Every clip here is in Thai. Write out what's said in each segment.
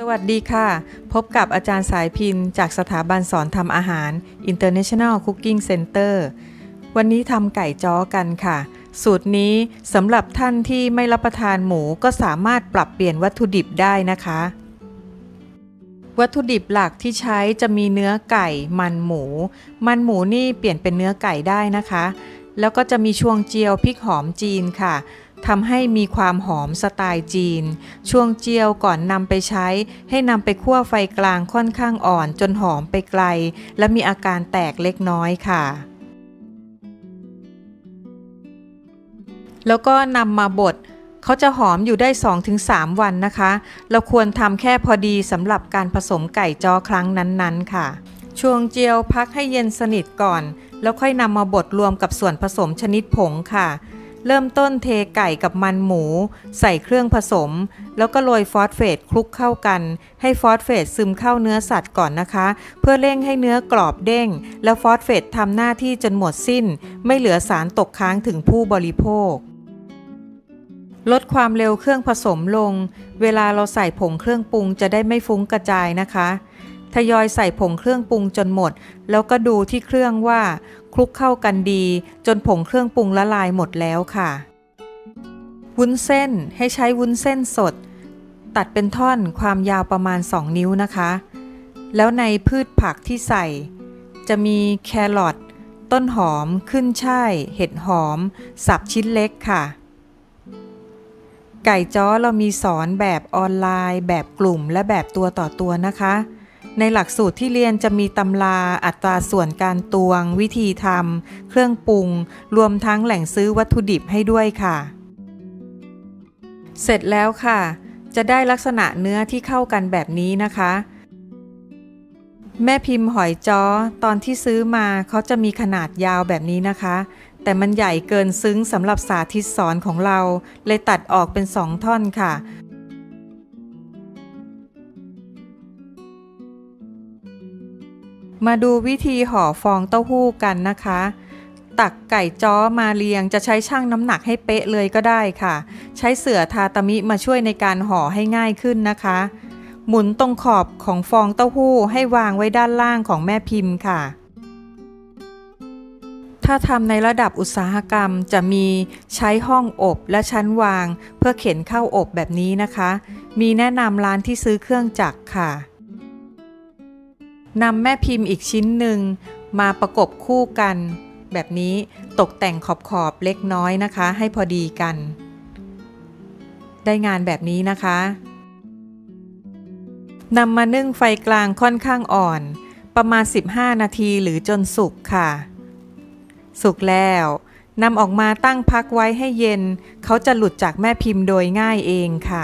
สวัสดีค่ะพบกับอาจารย์สายพินจากสถาบันสอนทำอาหาร International Cooking Center วันนี้ทำไก่จ้อกันค่ะสูตรนี้สำหรับท่านที่ไม่รับประทานหมูก็สามารถปรับเปลี่ยนวัตถุดิบได้นะคะวัตถุดิบหลักที่ใช้จะมีเนื้อไก่มันหมูนี่เปลี่ยนเป็นเนื้อไก่ได้นะคะแล้วก็จะมีช่วงเจียวพริกหอมจีนค่ะทำให้มีความหอมสไตล์จีนช่วงเจียวก่อนนำไปใช้ให้นำไปคั่วไฟกลางค่อนข้างอ่อนจนหอมไปไกลและมีอาการแตกเล็กน้อยค่ะแล้วก็นำมาบดเขาจะหอมอยู่ได้ 2-3 วันนะคะเราควรทำแค่พอดีสำหรับการผสมไก่จ้อครั้งนั้นๆค่ะช่วงเจียวพักให้เย็นสนิทก่อนแล้วค่อยนำมาบดรวมกับส่วนผสมชนิดผงค่ะเริ่มต้นเทไก่กับมันหมูใส่เครื่องผสมแล้วก็โรยฟอสเฟตคลุกเข้ากันให้ฟอสเฟตซึมเข้าเนื้อสัตว์ก่อนนะคะเพื่อเร่งให้เนื้อกรอบเด้งแล้วฟอสเฟตทำหน้าที่จนหมดสิ้นไม่เหลือสารตกค้างถึงผู้บริโภคลดความเร็วเครื่องผสมลงเวลาเราใส่ผงเครื่องปรุงจะได้ไม่ฟุ้งกระจายนะคะทยอยใส่ผงเครื่องปรุงจนหมดแล้วก็ดูที่เครื่องว่าคลุกเข้ากันดีจนผงเครื่องปรุงละลายหมดแล้วค่ะวุ้นเส้นให้ใช้วุ้นเส้นสดตัดเป็นท่อนความยาวประมาณ2 นิ้วนะคะแล้วในพืชผักที่ใส่จะมีแครอทต้นหอมขึ้นช่ายเห็ดหอมสับชิ้นเล็กค่ะไก่จ้อเรามีสอนแบบออนไลน์แบบกลุ่มและแบบตัวต่อตัวนะคะในหลักสูตรที่เรียนจะมีตำราอัตราส่วนการตวงวิธีทำเครื่องปรุงรวมทั้งแหล่งซื้อวัตถุดิบให้ด้วยค่ะเสร็จแล้วค่ะจะได้ลักษณะเนื้อที่เข้ากันแบบนี้นะคะแม่พิมพ์หอยจ้อตอนที่ซื้อมาเขาจะมีขนาดยาวแบบนี้นะคะแต่มันใหญ่เกินซึ้งสำหรับสาธิตสอนของเราเลยตัดออกเป็น2 ท่อนค่ะมาดูวิธีห่อฟองเต้าหู้กันนะคะตักไก่จ้อมาเรียงจะใช้ชั่งน้ำหนักให้เป๊ะเลยก็ได้ค่ะใช้เสื่อทาตามิมาช่วยในการห่อให้ง่ายขึ้นนะคะหมุนตรงขอบของฟองเต้าหู้ให้วางไว้ด้านล่างของแม่พิมพ์ค่ะถ้าทำในระดับอุตสาหกรรมจะมีใช้ห้องอบและชั้นวางเพื่อเข็นเข้าอบแบบนี้นะคะมีแนะนำร้านที่ซื้อเครื่องจักรค่ะนำแม่พิมพ์อีกชิ้นหนึ่งมาประกบคู่กันแบบนี้ตกแต่งขอบเล็กน้อยนะคะให้พอดีกันได้งานแบบนี้นะคะนำมานึ่งไฟกลางค่อนข้างอ่อนประมาณ15 นาทีหรือจนสุกค่ะสุกแล้วนำออกมาตั้งพักไว้ให้เย็นเขาจะหลุดจากแม่พิมพ์โดยง่ายเองค่ะ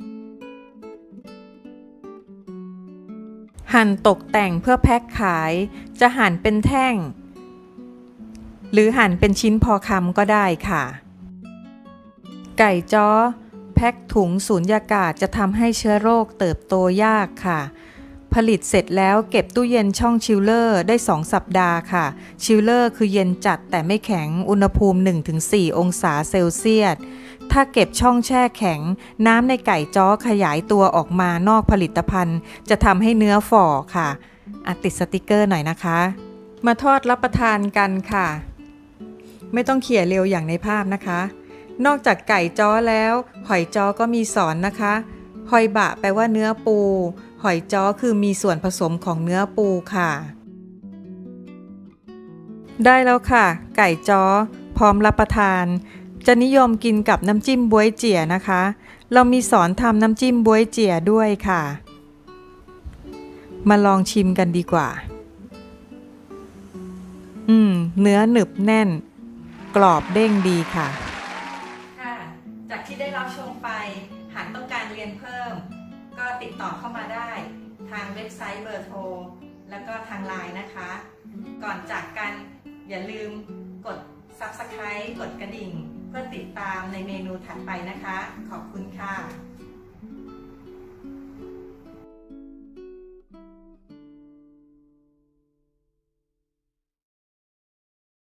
หั่นตกแต่งเพื่อแพ็คขายจะหั่นเป็นแท่งหรือหั่นเป็นชิ้นพอคำก็ได้ค่ะไก่จ้อแพ็คถุงสูญญากาศจะทำให้เชื้อโรคเติบโตยากค่ะผลิตเสร็จแล้วเก็บตู้เย็นช่องชิลเลอร์ได้2 สัปดาห์ค่ะชิลเลอร์คือเย็นจัดแต่ไม่แข็งอุณหภูมิ 1-4 องศาเซลเซียสถ้าเก็บช่องแช่แข็งน้ำในไก่จ้อขยายตัวออกมานอกผลิตภัณฑ์จะทำให้เนื้อฝ่อค่ะติดสติกเกอร์หน่อยนะคะมาทอดรับประทานกันค่ะไม่ต้องเขี่ยเร็วอย่างในภาพนะคะนอกจากไก่จ้อแล้วหอยจ้อก็มีสอนนะคะหอยบะแปลว่าเนื้อปูหอยจ้อคือมีส่วนผสมของเนื้อปูค่ะได้แล้วค่ะไก่จ้อพร้อมรับประทานจะนิยมกินกับน้ำจิ้มบ๊วยเจี๋ยนะคะเรามีสอนทำน้ำจิ้มบ๊วยเจี๋ยด้วยค่ะมาลองชิมกันดีกว่าเนื้อหนึบแน่นกรอบเด้งดีค่ะจากที่ได้รับชมไปหากต้องการเรียนเพิ่มก็ติดต่อเข้ามาได้ทางเว็บไซต์เบอร์โทรแล้วก็ทางไลน์นะคะก่อนจากกันอย่าลืมกด Subscribe กดกระดิ่งเพื่อติดตามในเมนูถัดไปนะคะขอบคุณค่ะ